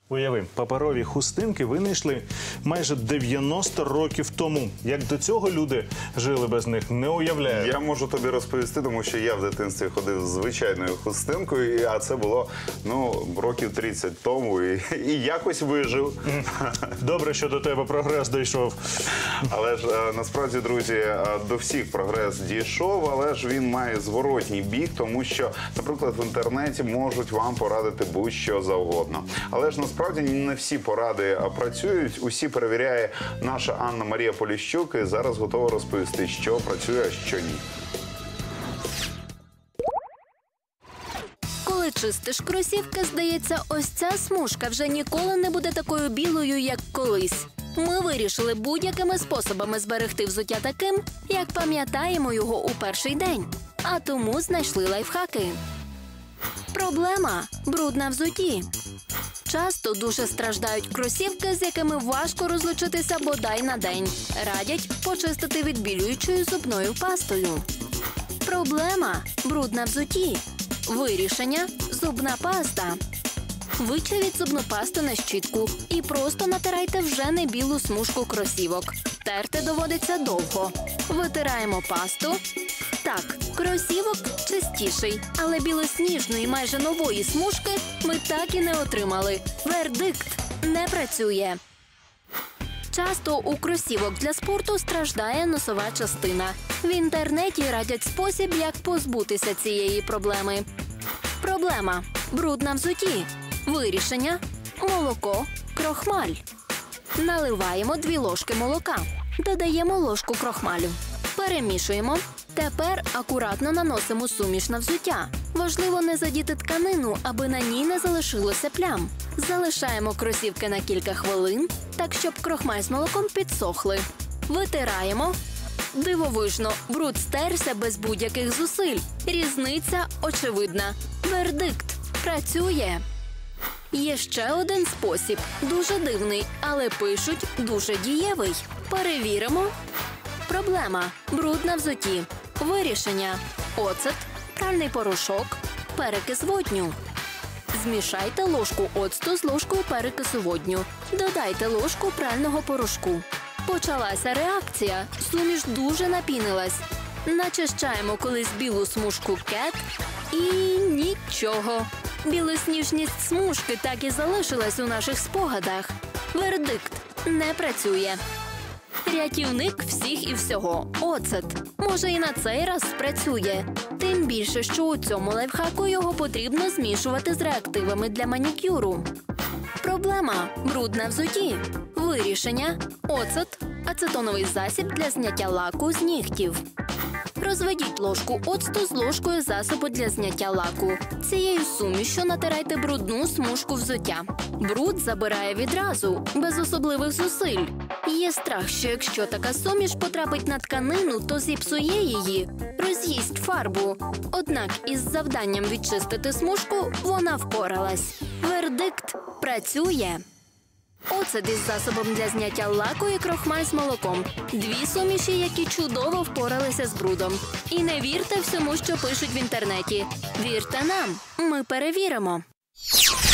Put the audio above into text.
Уяви, паперові хустинки винайшли майже 90 років тому. Як до цього люди жили без них, не уявляю. Я можу тобі розповісти, тому що я в дитинстві ходив з звичайною хустинкою, а це було, років 30 тому, і якось вижив. Добре, що до тебе прогрес дійшов. Але ж насправді, друзі, до всіх прогрес дійшов, але ж він має зворотній бік, тому що, наприклад, в інтернеті можуть вам порадити будь-що завгодно. Але ж насправді не всі поради працюють, усі перевіряє наша Анна Марія Поліщук і зараз готова розповісти, що працює, а що ні. Коли чистиш кросівки, здається, ось ця смужка вже ніколи не буде такою білою, як колись. Ми вирішили будь-якими способами зберегти взуття таким, як пам'ятаємо його у перший день. А тому знайшли лайфхаки. Проблема – бруд на взутті. Часто дуже страждають кросівки, з якими важко розлучитися бодай на день. Радять почистити відбілюючою зубною пастою. Проблема – бруд на взутті. Вирішення – зубна паста. Вичавіть зубну пасту на щітку і просто натирайте вже не білу смужку кросівок. Терти доводиться довго. Витираємо пасту. Так, кросівок чистіший, але білосніжної майже нової смужки ми так і не отримали. Вердикт – не працює. Часто у кросівок для спорту страждає носова частина. В інтернеті радять спосіб, як позбутися цієї проблеми. Проблема – бруд на взутті. Вирішення – молоко, крохмаль. Наливаємо 2 ложки молока. Додаємо ложку крохмалю. Перемішуємо. Тепер акуратно наносимо суміш на взуття. Важливо не задіти тканину, аби на ній не залишилося плям. Залишаємо кросівки на кілька хвилин, так щоб крохмаль з молоком підсохли. Витираємо. Дивовижно, бруд стерся без будь-яких зусиль. Різниця очевидна. Вердикт – працює. Є ще один спосіб. Дуже дивний, але пишуть дуже дієвий. Перевіримо. Проблема – бруд на взутті. Вирішення – оцет, пральний порошок, перекис водню. Змішайте ложку оцту з ложкою перекису водню. Додайте ложку прального порошку. Почалася реакція. Суміш дуже напінилась. Начищаємо колись білу смужку кет і нічого. Білосніжність смужки так і залишилась у наших спогадах. Вердикт – не працює. Рятівник всіх і всього – оцет. Може, і на цей раз спрацює. Тим більше, що у цьому лайфхаку його потрібно змішувати з реактивами для манікюру. Проблема – бруд на взутті. Вирішення – оцет, ацетоновий засіб для зняття лаку з нігтів. Розведіть ложку оцту з ложкою засобу для зняття лаку. Цією сумішю натирайте брудну смужку взуття. Бруд забирає відразу, без особливих зусиль. Є страх, що якщо така суміш потрапить на тканину, то зіпсує її, роз'їсть фарбу. Однак із завданням відчистити смужку вона впоралась. Вердикт – працює. Оцет із засобом для зняття лаку і крохмаль з молоком. 2 суміші, які чудово впоралися з брудом. І не вірте всьому, що пишуть в інтернеті. Вірте нам. Ми перевіримо.